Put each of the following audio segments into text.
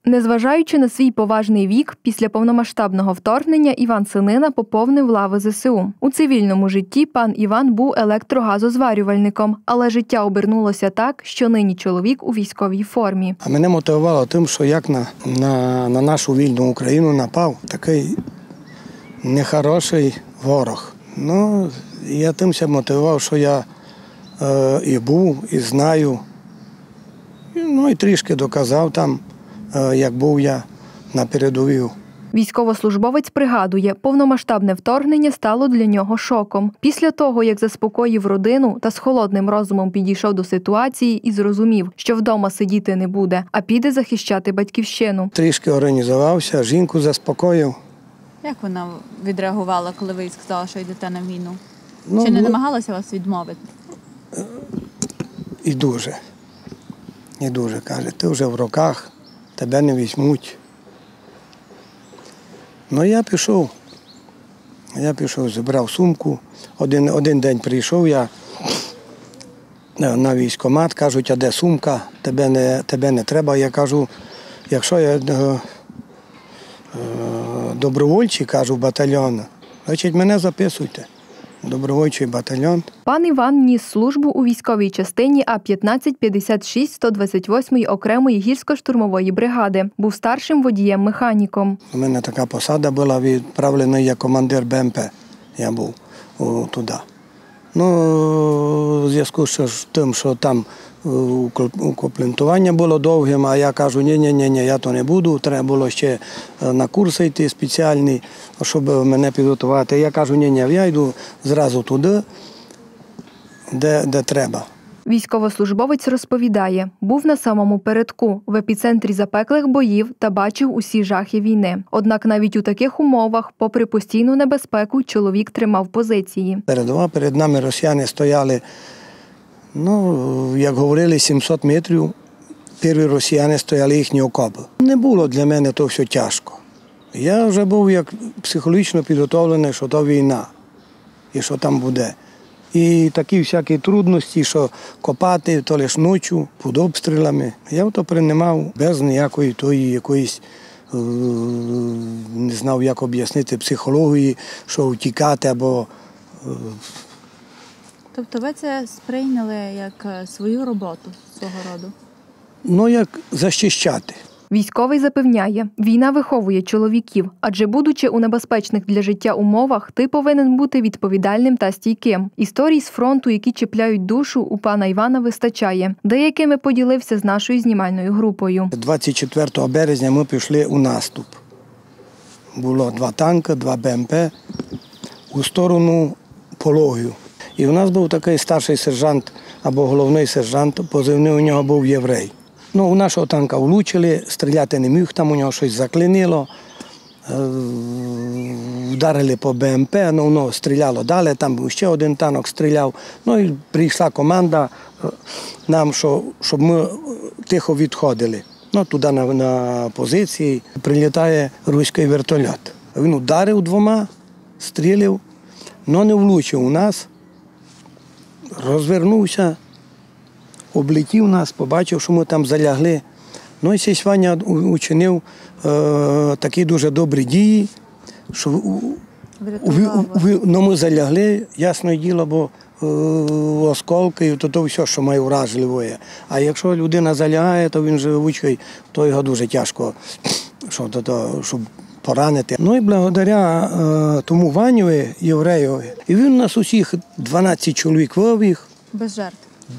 Незважаючи на свій поважний вік, після повномасштабного вторгнення Іван Синина поповнив лави ЗСУ. У цивільному житті пан Іван був електрогазозварювальником, але життя обернулося так, що нині чоловік у військовій формі. А мене мотивувало тим, що як на нашу вільну Україну напав такий нехороший ворог. Ну, я тим себе мотивував, що я і був, і знаю, ну і трішки доказав там, як був я на передовій. Військовослужбовець пригадує, повномасштабне вторгнення стало для нього шоком. Після того, як заспокоїв родину та з холодним розумом підійшов до ситуації і зрозумів, що вдома сидіти не буде, а піде захищати батьківщину. Трішки організувався, жінку заспокоїв. Як вона відреагувала, коли ви сказали, що йдете на війну? Чи не намагалася вас відмовити? І дуже. Каже, ти вже в роках, тебе не візьмуть. Ну, я пішов, зібрав сумку. Один день прийшов я на військкомат, кажуть, а де сумка, тебе не треба. Я кажу, якщо я добровольчий, кажу, батальйон, значить мене записуйте. Добровольчий батальйон. Пан Іван ніс службу у військовій частині А-1556 128-ї окремої гірсько-штурмової бригади. Був старшим водієм-механіком. У мене така посада була, відправлений як командир БМП. Я був туди. Ну, в зв'язку з тим, що там укомплектування було довгим, а я кажу, ні, я то не буду, треба було ще на курси йти спеціальні, щоб мене підготувати. Я кажу, ні, я йду зразу туди, де треба. Військовослужбовець розповідає, був на самому передку, в епіцентрі запеклих боїв та бачив усі жахи війни. Однак навіть у таких умовах, попри постійну небезпеку, чоловік тримав позиції. Перед нами росіяни стояли, ну, як говорили, 700 метрів. Перші росіяни стояли їхні окопи. Не було для мене то все тяжко. Я вже був як психологічно підготовлений, що то війна і що там буде. І такі всякі трудності, що копати, то лише ночі, під обстрілами. Я то приймав без ніякої тої якоїсь, не знав, як об'яснити, психології, що втікати або... Тобто ви це сприйняли як свою роботу свого роду? Ну, як захищати. Військовий запевняє, війна виховує чоловіків, адже будучи у небезпечних для життя умовах, ти повинен бути відповідальним та стійким. Історій з фронту, які чіпляють душу, у пана Івана вистачає. Деякими поділився з нашою знімальною групою. 24 березня ми пішли у наступ. Було 2 танки, 2 БМП у сторону Пологів. І у нас був такий старший сержант або головний сержант, позивний у нього був єврей. Ну, у нашого танка влучили, стріляти не міг, там у нього щось заклинило, вдарили по БМП, ну, воно стріляло далі, там ще один танок стріляв. Ну, і прийшла команда нам, щоб ми тихо відходили. Ну, туди на позиції прилітає руський вертольот. Він ударив 2, стрілив, але не влучив у нас, розвернувся, облетів нас, побачив, що ми там залягли. Ну і сей Ваня учинив такі дуже добрі дії, що ми залягли, ясне діло, бо осколки, то все, що має вражливе. А якщо людина залягає, то він живучий, то його дуже тяжко, щоб поранити. Ну і благодаря тому Ваню, євреєві, і він нас усіх 12 чоловік вивів. Без жертв?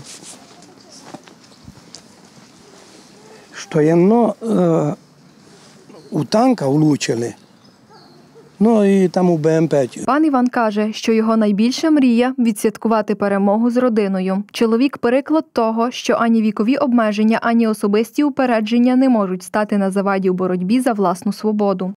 Стоянно у танка влучили, ну і там у БМП. Пан Іван каже, що його найбільша мрія – відсвяткувати перемогу з родиною. Чоловік – приклад того, що ані вікові обмеження, ані особисті упередження не можуть стати на заваді у боротьбі за власну свободу.